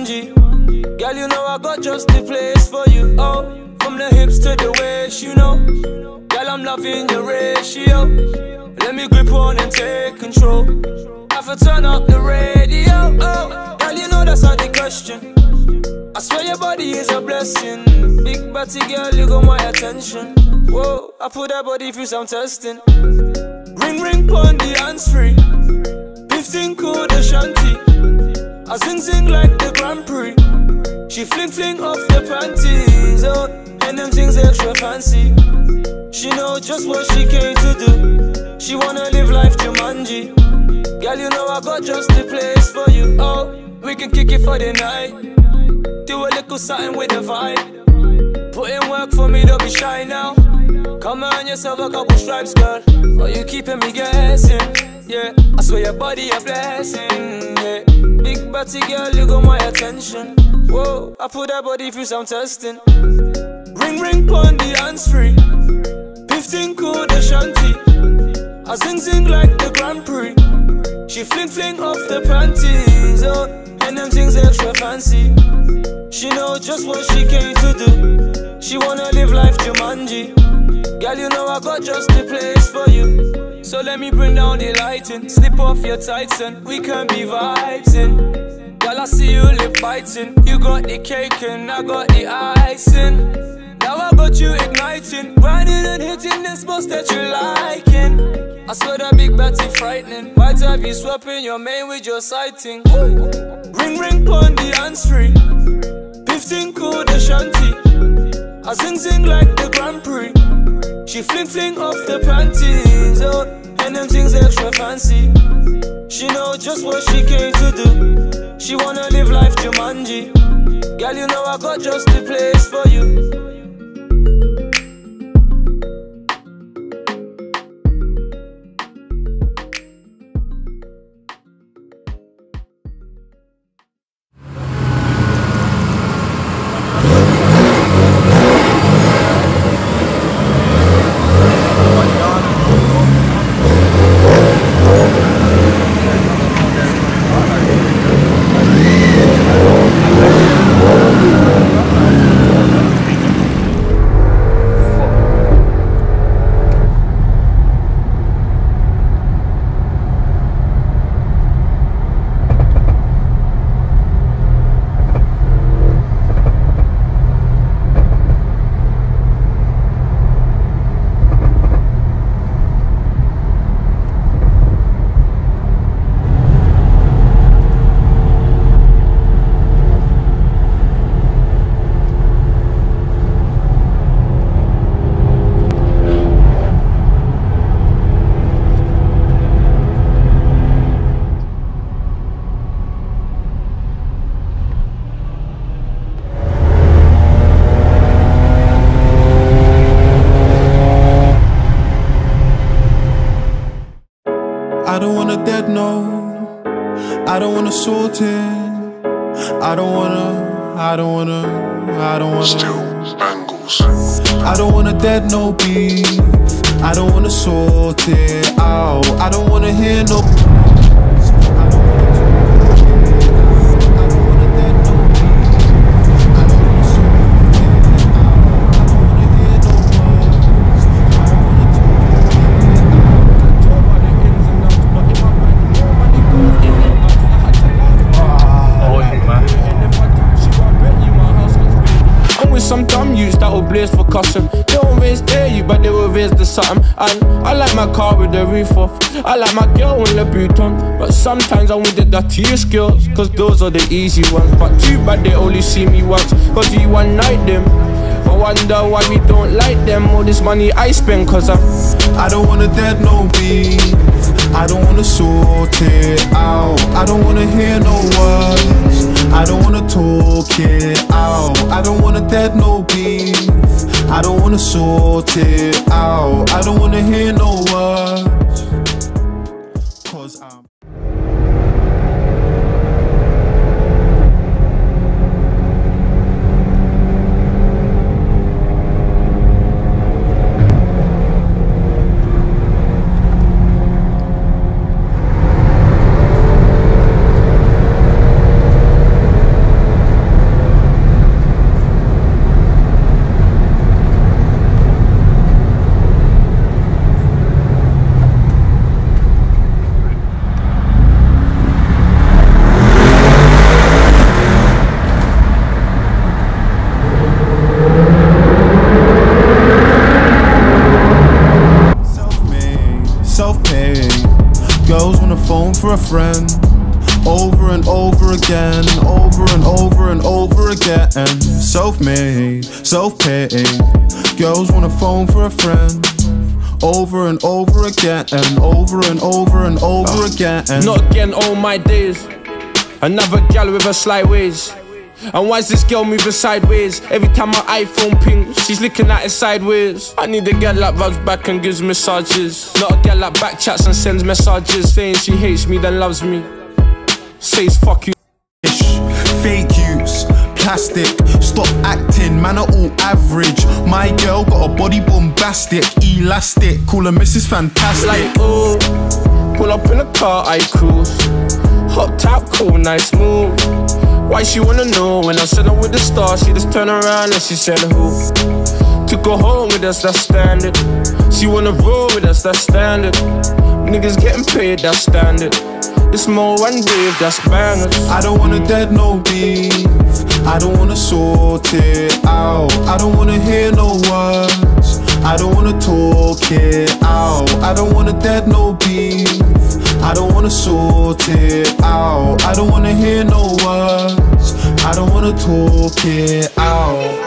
Jumanji. Girl, you know I got just the place for you. Oh, from the hips to the waist, you know. Girl, I'm loving your ratio. Let me grip on and take control. Have to turn up the radio. Oh, girl, you know that's not the question. I swear your body is a blessing. Big body girl, you got my attention. Whoa, I put that body through some testing. Ring ring pon the hands free. 15 cool the shanty. I sing sing like the Grand Prix. She fling fling off the panties, oh, and them things extra fancy. She know just what she came to do. She wanna live life Jumanji. Girl, you know I got just the place for you. Oh, we can kick it for the night. Do a little something with the vibe. Put in work for me, don't be shy now. Come on yourself a couple stripes, girl. Oh, you keeping me guessing. Yeah, I swear your body a blessing. Yeah, big body girl, you got my attention. Whoa, I put that body through some testing. Ring ring pon the hands free. 15 cool the shanty. I sing sing like the Grand Prix. She fling fling off the panties, oh, and them things extra fancy. She know just what she came to do. She wanna live life Jumanji. Girl, you know I got just the place for you. So let me bring down the lighting. Slip off your tights and we can be vibing. Girl, I see you lip biting. You got the cake and I got the icing. Now I got you igniting, grinding and hitting the spots that you liking. I swear that big batty frightening. Might have you swapping your main with your sighting. Ooh. Ring ring pon the hands free. 15 cool the shanty. I sing sing like the Grand Prix. She fling fling off the panties, oh, and them things extra fancy. She know just what she came to do. She wanna live life Jumanji. Girl, you know I got just the place for you. I don't want a dead no. I don't want a sorted. I don't wanna. Still bangles. I don't want a dead no beef. I don't wanna sort it out. I don't wanna hear no. Some dumb youths that will blaze for custom. They won't raise dare you, but they will raise the something. And I like my car with the roof off. I like my girl in Louboutin. But sometimes I want the dirtiest girls, cause those are the easy ones. But too bad they only see me once, cause we one night them. I wonder why we don't like them. All this money I spend, cause I don't want a dead no beef. I don't wanna sort it out. I don't wanna hear no words. I don't wanna talk it out. I don't want a dead no beef. I don't wanna sort it out. I don't wanna hear no words. Cause I'm self-made. Girls wanna phone for a friend, over and over again, over and over and over again. Self-made, self-paid. Girls wanna phone for a friend, over and over again, and over and over and over again. Not again, all my days. Another gal with her sly ways. And why's this girl moving sideways? Every time my iPhone ping, she's looking at it sideways. I need a girl that rubs back and gives massages. Not a girl that backchats and sends messages saying she hates me then loves me. Says fuck you. Fake use, plastic, stop acting, man are all average. My girl got a body bombastic, elastic, call her Mrs. Fantastic. Like oh, pull up in a car, I cruise. Hot top, cool, nice move. Why she wanna know when I said I'm with the stars? She just turned around and she said who? Took her home with us, that's standard. She wanna roll with us, that's standard. Niggas getting paid, that's standard. It's more one wave, that's bangers. I don't wanna dead no beef, I don't wanna sort it out. I don't wanna hear no words, I don't wanna talk it out. I don't wanna dead no beef, I don't wanna sort it out. I don't wanna hear no words, I don't wanna talk it out.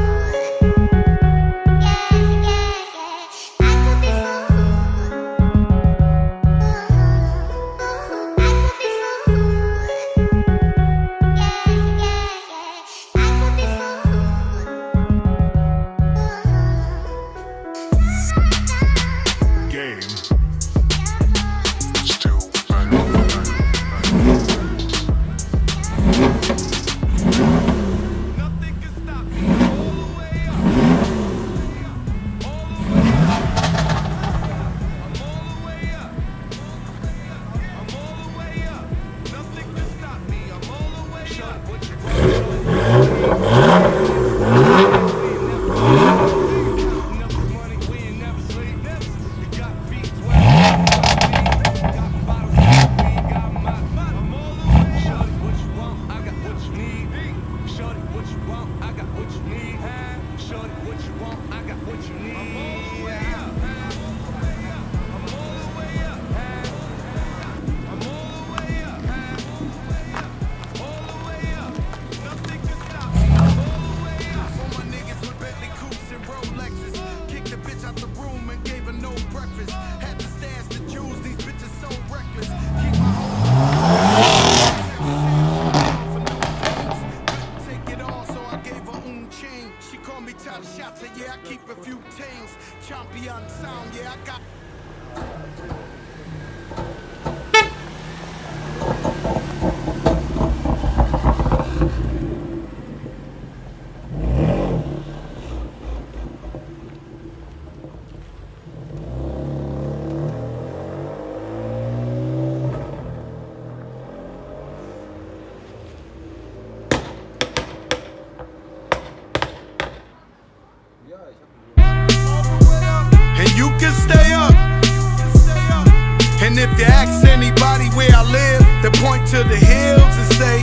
If you ask anybody where I live, they point to the hills and say,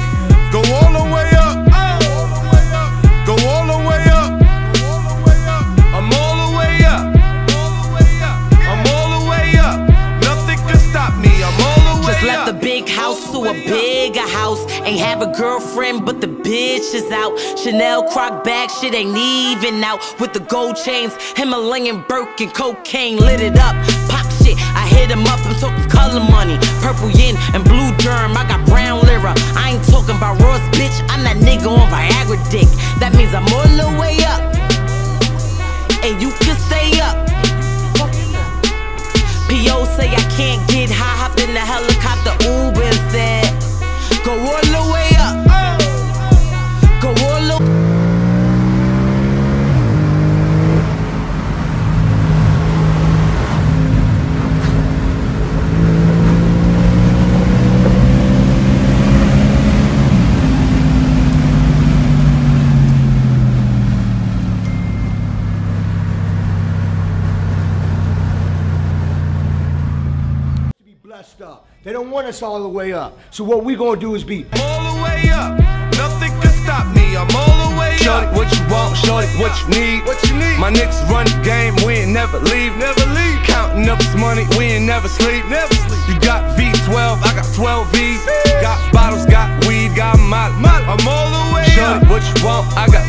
go all the way up, go all the way up, I'm all the way up, I'm all the way up, nothing can stop me, I'm all the way up. Just left the big house to a bigger house. Ain't have a girlfriend, but the bitch is out. Chanel croc bag, shit ain't even out. With the gold chains, Himalayan Birkin, cocaine lit it up. Pop shit, I hit him up, I'm talking color money. Purple yin and blue germ, I got brown lira. I ain't talking about Ross, bitch, I'm that nigga on Viagra dick. That means I'm all the way up, and you can stay up. P.O. say I can't get high, hopped in the helicopter, Uber and said, go all the way up, go all the way up. They don't want us all the way up. So what we gonna do is be all the way up. Nothing can stop me, I'm all the way Shorty, up. what you want, shorty, what you need. My niggas run the game, we ain't never leave. Counting up this money, we ain't never sleep. You got V12, I got 12 V's. Got bottles, got weed, got molly. I'm all the way Shorty, up. what you want, I got